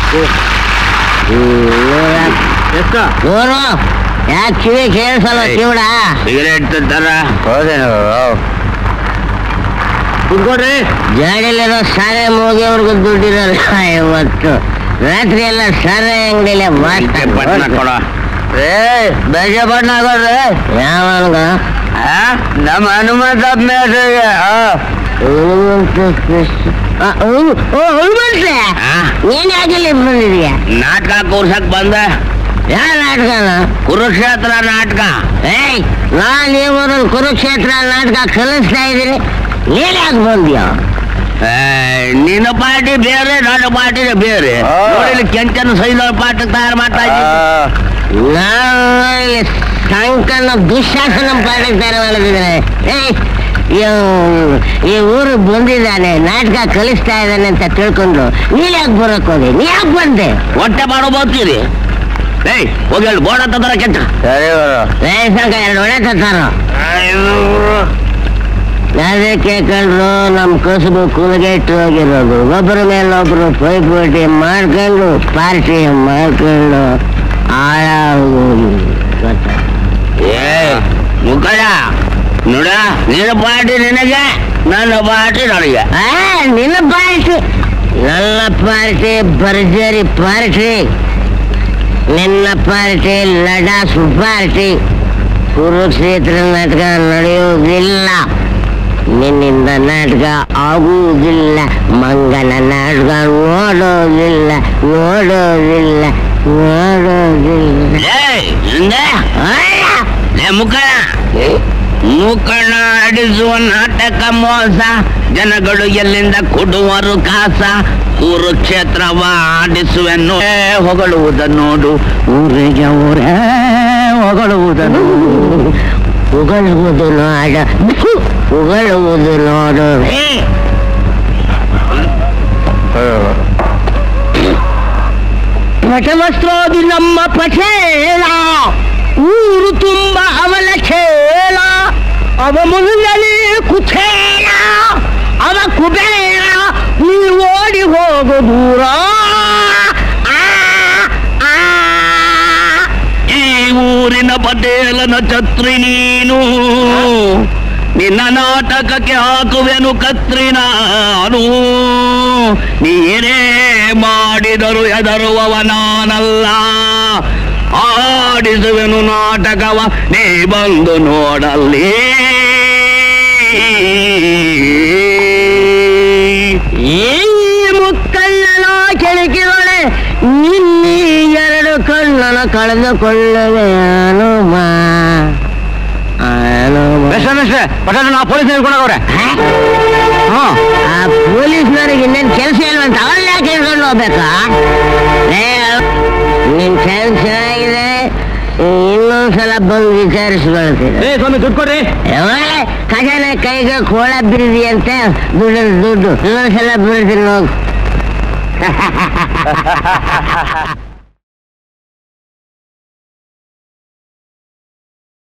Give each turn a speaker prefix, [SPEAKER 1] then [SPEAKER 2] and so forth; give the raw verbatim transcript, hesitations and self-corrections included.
[SPEAKER 1] ನೂರು ಯಾಕೆ ಕಿವಿ ಕೇಳಿಸಲ್ಲ ಕಿವಿಡ
[SPEAKER 2] ಸಿಗರೇಟ್ ತರ
[SPEAKER 1] ಹೌದೇನು ಕುಡ್ಕೊಡ್ರಿ ಜಾಡಿಲಿರೋ ಸಾರೆ ಮುಗಿಯವ್ರಿಗೂ ದುಡ್ಡಿರಲ್ಲ ಇವತ್ತು ರಾತ್ರಿ ಎಲ್ಲ ಸಾರೆ ಅಂಗಡಿಲೆ
[SPEAKER 2] ಪಟ್ನ ಕೊಡ
[SPEAKER 1] ಏ ಬೇಜ ಪಟ್ನ ಕೊಡ್ರಿ ಯಾವಾಗ ನಮ್ಮ ಹನುಮಂತ ಮೇಸ್ರಿಗೆ ನೀನ್ ಯಾಕೆ ಬಂದಿದ್ಯಾ
[SPEAKER 2] ನಾಟಕ ಕೂರ್ಸಕ್ ಬಂದ
[SPEAKER 1] ಯಾವ ನಾಟಕನ
[SPEAKER 2] ಕುರುಕ್ಷೇತ್ರ ನಾಟಕ
[SPEAKER 1] ಏಯ್ ನಾನ್ ಇವಾಗ ಕುರುಕ್ಷೇತ್ರ ನಾಟಕ ಕಲಿಸ್ತಾ ಇದ್ದೀನಿ ನೀನ್ ಯಾಕೆ ಬಂದ್ಯಾ
[SPEAKER 2] ನಿನ್ನ ಪಾರ್ಟಿ ಬೇರೆ ನನ್ನ ಪಾರ್ಟಿನೇ ಬೇರೆ ನೋಡಿ ಕೆಂಚನ ಸೈಲ ಪಾಠ ತಯಾರು ಮಾಡ್ತಾ ಇದ್ದೀನಿ
[SPEAKER 1] ನಾನು ಸಂಕನ ದುಶ್ಯಾಸನ ಪಾಠ ತಯಾರು ಮಾಡಿದ್ದೇನೆ ಏಯ್ ಈ ಊರು ಬಂದಿದ್ದಾನೆ ನಾಟಕ ಕಲಿಸ್ತಾ ಇದ್ದಾನೆ ಅಂತ ತಿಳ್ಕೊಂಡು ನೀನ್ ಯಾಕೆ ಬರಕ್ ಹೋಗಿ ನೀ ಯಾಕೆ ಬಂದೆ
[SPEAKER 2] ಹೊಟ್ಟೆ ಮಾಡೋ ಬರ್ತೀರಿ ಏಯ್ ಹೋಗಿ ಹೇಳಿ ಬೋರ್ಡ್ ಹತ್ತಾರ ಕೆಂಚ
[SPEAKER 1] ಏ ಸಂಕ ಎರಡು ಒಳ್ಳೆ ತತ್ತಾರ ಅದಕ್ಕೆ ಕಂಡ್ರು ನಮ್ ಕಸುಬು ಕೂಲಗೆಟ್ಟು ಹೋಗಿರೋದು ಒಬ್ಬರ ಮೇಲೆ ಒಬ್ರು ಪೈಪೋಟಿ ಮಾಡ್ಕೊಂಡು ಪಾರ್ಟಿ ಮಾಡ್ಕೊಂಡು ಹಾಳಾಗೋಗಿ
[SPEAKER 2] ಏ ಮುಕ್ಕಳ ನೋಡ ನಿನ್ನ ಪಾರ್ಟಿ ನಿನಗೆ ನನ್ನ ಪಾರ್ಟಿ ನನಗೆ
[SPEAKER 1] ಆ ನಿನ್ನ ಪಾರ್ಟಿ ನನ್ನ ಪಾರ್ಟಿ ಭರ್ಜರಿ ಪಾರ್ಟಿ ನಿನ್ನ ಪಾರ್ಟಿ ಲಡಾಸ್ ಪಾರ್ಟಿ ಕುರುಕ್ಷೇತ್ರ ನಾಟಕ ನಡೆಯುವುದಿಲ್ಲ ನಿನ್ನಿಂದ ನಾಟಕ ಆಗುವುದಿಲ್ಲ ಮಂಗನ ನಾಟಕ ನೋಡೋದಿಲ್ಲ ನೋಡೋದಿಲ್ಲ ನೋಡೋದಿಲ್ಲ
[SPEAKER 2] ಮುಖಣ ಮುಖಣ ಆಡಿಸುವ ನಾಟಕ ಮೋಸ ಜನಗಳು ಎಲ್ಲಿಂದ ಕೊಡುವರು ಕಾಸ ಕುರುಕ್ಷೇತ್ರವ ಆಡಿಸುವೆನ್ನು ಹೊಗಳುವುದ ನೋಡು ಊರಿಗೆ ಊರೇ ಹೊಗಳುವುದನ್ನು
[SPEAKER 1] ಹೊಗಳುವುದು ನೋಡ ಹೊಗಳುವುದು ನೋಡು ಪಟವಸ್ತ್ರೋದಿ ನಮ್ಮ ಪಠೇಳ ಊರು ತುಂಬ ಅವನ ಖೇಳ ಅವ ಮುಂದಲಿ ಕುಚೇಳ ಅವ ಕುಬೇರ ನೀ ಓಡಿ ಹೋಗು ದೂರ
[SPEAKER 2] ಈ ಊರಿನ ಪಟೇಲನ ಛತ್ರಿ ನೀನು ನಿನ್ನ ನಾಟಕಕ್ಕೆ ಹಾಕುವೆನು ಕತ್ರಿ ನಾನು ನೀನೇ ಮಾಡಿದರು ಹೆದರುವವ ನಾನಲ್ಲ ಆಡಿಸುವೆನು ನಾಟಕವ ನೀ ಬಂದು ನೋಡಲ್ಲಿ
[SPEAKER 1] ಈ ಮುಕ್ಕಣ್ಣನ ಕೆಳಕಿರೊಳೆ ನಿನ್ನೀ ಎರಡು ಕಣ್ಣನ ಕಳೆದುಕೊಳ್ಳುವೆ ಹನುಮ
[SPEAKER 2] ನಾ ಪೊಲೀಸ್ ಹೇಳ್ಕೊಂಡವ್ರೆ
[SPEAKER 1] ಆ ಪೊಲೀಸ್ನವ್ರಿಗೆ ಇನ್ನೇನು ಕೆಲಸ ಇಲ್ವಂತ ಅವನ್ನ ಯಾಕೆ ಹೇಳ್ಕೊಂಡು ಹೋಗ್ಬೇಕಾ ನಿನ್ ಕೆಲಸ ಚೆನ್ನಾಗಿದೆ ಇನ್ನೊಂದ್ಸಲ ಬಂದು ವಿಚಾರಿಸ್ಕೊಳ್ತೀನಿ
[SPEAKER 2] ಸ್ವಾಮಿ ದುಡ್ಡು ಕೊಡ್ರಿ
[SPEAKER 1] ಖಜಾನೆ ಕೈಗೆ ಕೋಳ ಬಿರಿದಿ ಅಂತ ದುಡ್ಡು ದುಡ್ಡು ಇನ್ನೊಂದ್ಸಲ ಬಿಡ್ತೀನಿ ಹೋಗು